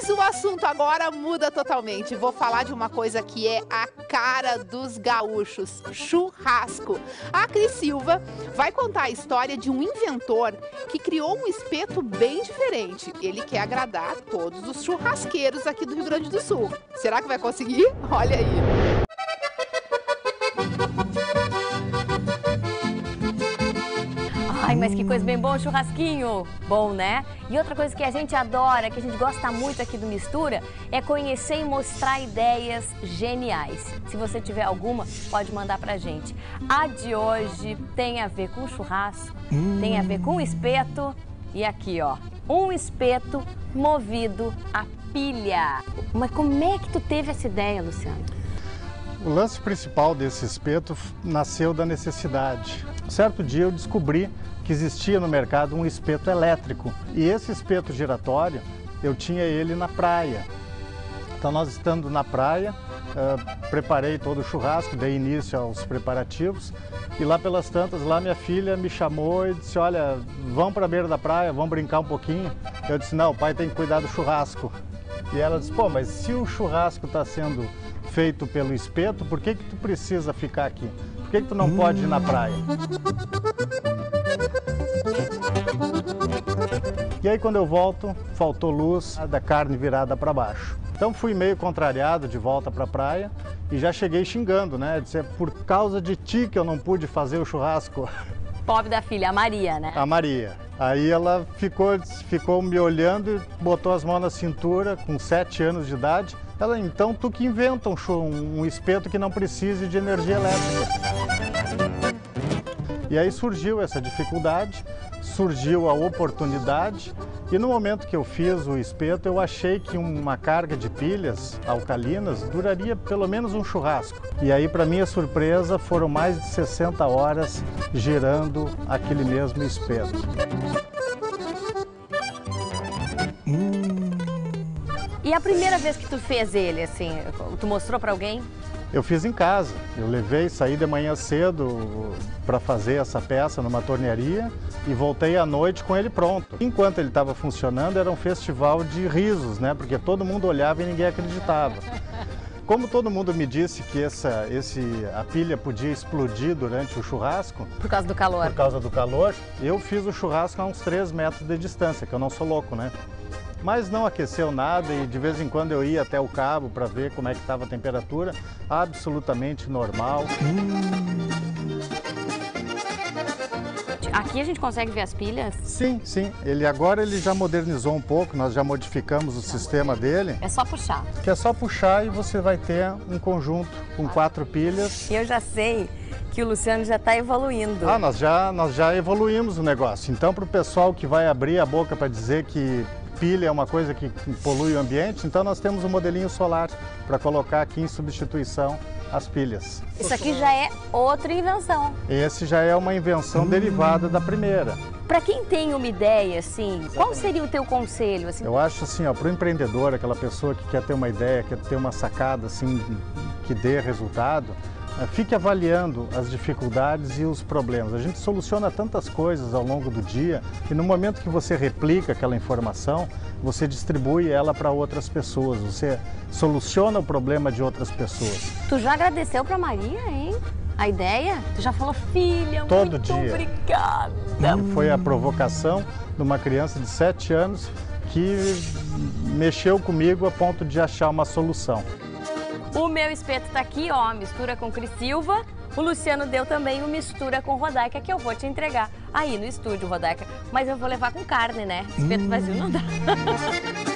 Mas o assunto agora muda totalmente. Vou falar de uma coisa que é a cara dos gaúchos, churrasco. A Cris Silva vai contar a história de um inventor que criou um espeto bem diferente. Ele quer agradar todos os churrasqueiros aqui do Rio Grande do Sul. Será que vai conseguir? Olha aí. Ai, mas que coisa bem boa, churrasquinho. Bom, né? E outra coisa que a gente adora, que a gente gosta muito aqui do Mistura, é conhecer e mostrar ideias geniais. Se você tiver alguma, pode mandar pra gente. A de hoje tem a ver com churrasco, tem a ver com espeto. E aqui, ó, um espeto movido a pilha. Mas como é que tu teve essa ideia, Luciano? O lance principal desse espeto nasceu da necessidade. Certo dia eu descobri que existia no mercado um espeto elétrico. E esse espeto giratório, eu tinha ele na praia. Então nós estando na praia, preparei todo o churrasco, dei início aos preparativos. E lá pelas tantas, lá minha filha me chamou e disse, olha, vamos para a beira da praia, vamos brincar um pouquinho. Eu disse, não, o pai tem que cuidar do churrasco. E ela disse, pô, mas se o churrasco está sendo feito pelo espeto, por que tu precisa ficar aqui? Por que tu não pode ir na praia? E aí quando eu volto, faltou luz, da carne virada para baixo. Então fui meio contrariado de volta para a praia e já cheguei xingando, né? Disse, é por causa de ti que eu não pude fazer o churrasco. Pobre da filha, a Maria, né? A Maria. Aí ela ficou me olhando e botou as mãos na cintura, com 7 anos de idade. Ela, então tu que inventa um espeto que não precise de energia elétrica. E aí surgiu essa dificuldade, surgiu a oportunidade e no momento que eu fiz o espeto eu achei que uma carga de pilhas alcalinas duraria pelo menos um churrasco. E aí, para minha surpresa, foram mais de 60 horas girando aquele mesmo espeto. E a primeira vez que tu fez ele, assim, tu mostrou para alguém? Eu fiz em casa. Eu saí de manhã cedo para fazer essa peça numa tornearia e voltei à noite com ele pronto. Enquanto ele estava funcionando, era um festival de risos, né? Porque todo mundo olhava e ninguém acreditava. Como todo mundo me disse que a pilha podia explodir durante o churrasco... Por causa do calor. Por causa do calor, eu fiz o churrasco a uns 3 metros de distância, que eu não sou louco, né? Mas não aqueceu nada e de vez em quando eu ia até o cabo para ver como é que estava a temperatura, absolutamente normal. Aqui a gente consegue ver as pilhas? Sim, sim. Agora ele já modernizou um pouco, nós já modificamos o sistema dele. É só puxar. Que é só puxar e você vai ter um conjunto com 4 pilhas. E eu já sei que o Luciano já está evoluindo. Nós já evoluímos o negócio. Então, para o pessoal que vai abrir a boca para dizer que pilha é uma coisa que polui o ambiente, então nós temos um modelinho solar para colocar aqui em substituição às pilhas. Isso aqui já é outra invenção. Esse já é uma invenção derivada da primeira. Para quem tem uma ideia, assim, qual seria o teu conselho? Assim? Eu acho assim, para o empreendedor, aquela pessoa que quer ter uma ideia, quer ter uma sacada assim, que dê resultado, fique avaliando as dificuldades e os problemas. A gente soluciona tantas coisas ao longo do dia que no momento que você replica aquela informação, você distribui ela para outras pessoas, você soluciona o problema de outras pessoas. Tu já agradeceu para Maria, hein? A ideia? Tu já falou, filha, todo muito dia. Obrigada. Foi a provocação de uma criança de 7 anos que mexeu comigo a ponto de achar uma solução. O meu espeto tá aqui, ó, mistura com Cris Silva. O Luciano deu também o mistura com Rodaica, que eu vou te entregar aí no estúdio, Rodaica. Mas eu vou levar com carne, né? Espeto vazio não dá.